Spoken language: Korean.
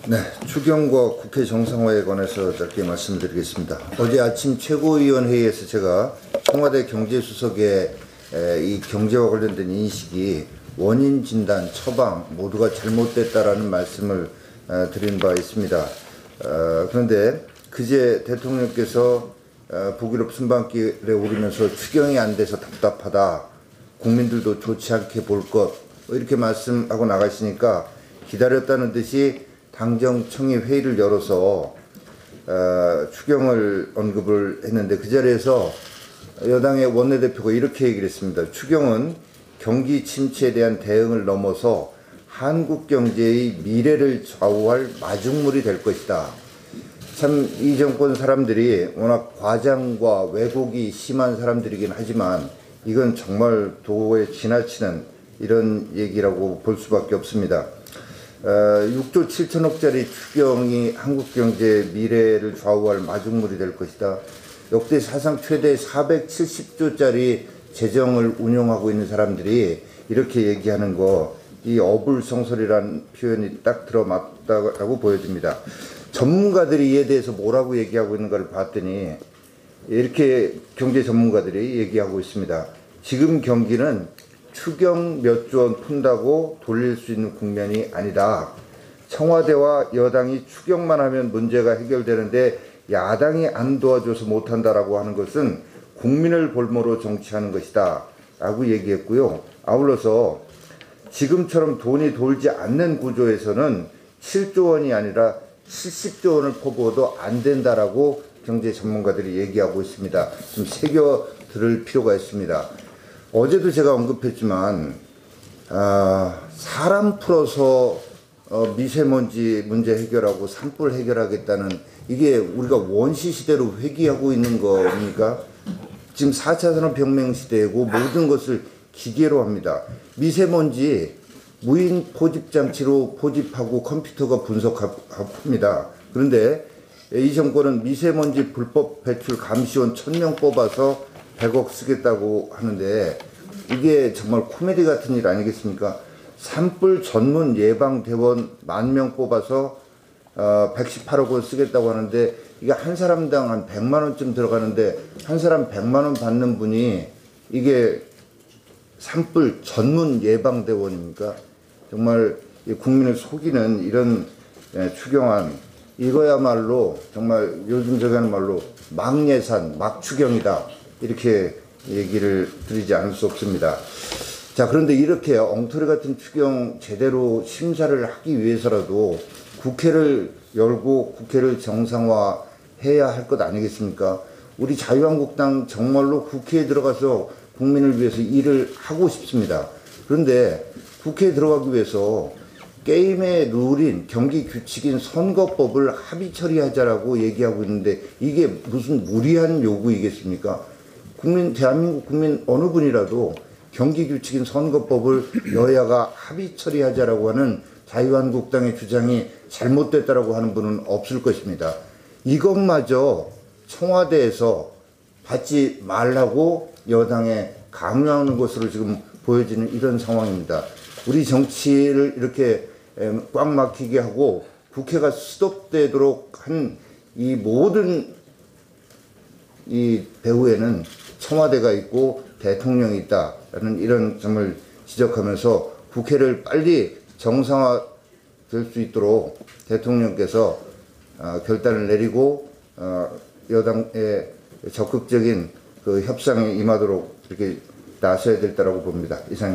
네, 추경과 국회 정상화에 관해서 짧게 말씀드리겠습니다. 어제 아침 최고위원회의에서 제가 청와대 경제수석의 이 경제와 관련된 인식이 원인 진단, 처방 모두가 잘못됐다라는 말씀을 드린 바 있습니다. 그런데 그제 대통령께서 북유럽 순방길에 오르면서 추경이 안 돼서 답답하다, 국민들도 좋지 않게 볼 것, 이렇게 말씀하고 나가시니까 기다렸다는 듯이 당정청의 회의를 열어서 추경을 언급을 했는데, 그 자리에서 여당의 원내대표가 이렇게 얘기를 했습니다. 추경은 경기 침체에 대한 대응을 넘어서 한국 경제의 미래를 좌우할 마중물이 될 것이다. 참 이 정권 사람들이 워낙 과장과 왜곡이 심한 사람들이긴 하지만 이건 정말 도에 지나치는 이런 얘기라고 볼 수밖에 없습니다. 6조 7천억짜리 추경이 한국 경제의 미래를 좌우할 마중물이 될 것이다. 역대 사상 최대 470조짜리 재정을 운용하고 있는 사람들이 이렇게 얘기하는 거, 이 어불성설이라는 표현이 딱 들어맞다고 보여집니다. 전문가들이 이에 대해서 뭐라고 얘기하고 있는가를 봤더니 이렇게 경제 전문가들이 얘기하고 있습니다. 지금 경기는 추경 몇 조 원 푼다고 돌릴 수 있는 국면이 아니다. 청와대와 여당이 추경만 하면 문제가 해결되는데 야당이 안 도와줘서 못한다라고 하는 것은 국민을 볼모로 정치하는 것이다 라고 얘기했고요. 아울러서 지금처럼 돈이 돌지 않는 구조에서는 7조 원이 아니라 70조 원을 퍼부어도 안 된다라고 경제 전문가들이 얘기하고 있습니다. 좀 새겨 들을 필요가 있습니다. 어제도 제가 언급했지만 사람 풀어서 미세먼지 문제 해결하고 산불 해결하겠다는, 이게 우리가 원시 시대로 회귀하고 있는 겁니까? 지금 4차 산업혁명 시대이고 모든 것을 기계로 합니다. 미세먼지 무인 포집 장치로 포집하고 컴퓨터가 분석합니다. 그런데 이 정권은 미세먼지 불법 배출 감시원 1000명 뽑아서 100억 쓰겠다고 하는데 이게 정말 코미디 같은 일 아니겠습니까? 산불 전문 예방대원 10,000명 뽑아서 118억 원 쓰겠다고 하는데 이게 한 사람당 한 100만 원쯤 들어가는데 한 사람 100만 원 받는 분이 이게 산불 전문 예방대원입니까? 정말 국민을 속이는 이런 추경안, 이거야말로 정말 요즘 저기 하는 말로 막예산, 막추경이다, 이렇게 얘기를 드리지 않을 수 없습니다. 자, 그런데 이렇게 엉터리 같은 추경 제대로 심사를 하기 위해서라도 국회를 열고 국회를 정상화해야 할 것 아니겠습니까? 우리 자유한국당 정말로 국회에 들어가서 국민을 위해서 일을 하고 싶습니다. 그런데 국회에 들어가기 위해서 게임의 룰인 경기 규칙인 선거법을 합의 처리하자라고 얘기하고 있는데 이게 무슨 무리한 요구이겠습니까? 대한민국 국민 어느 분이라도 경기 규칙인 선거법을 여야가 합의 처리하자라고 하는 자유한국당의 주장이 잘못됐다라고 하는 분은 없을 것입니다. 이것마저 청와대에서 받지 말라고 여당에 강요하는 것으로 지금 보여지는 이런 상황입니다. 우리 정치를 이렇게 꽉 막히게 하고 국회가 스톱되도록 한 이 모든 이 배후에는 청와대가 있고 대통령이 있다라는 이런 점을 지적하면서 국회를 빨리 정상화될 수 있도록 대통령께서 결단을 내리고 여당의 적극적인 그 협상에 임하도록 이렇게 나서야 될 때라고 봅니다. 이상.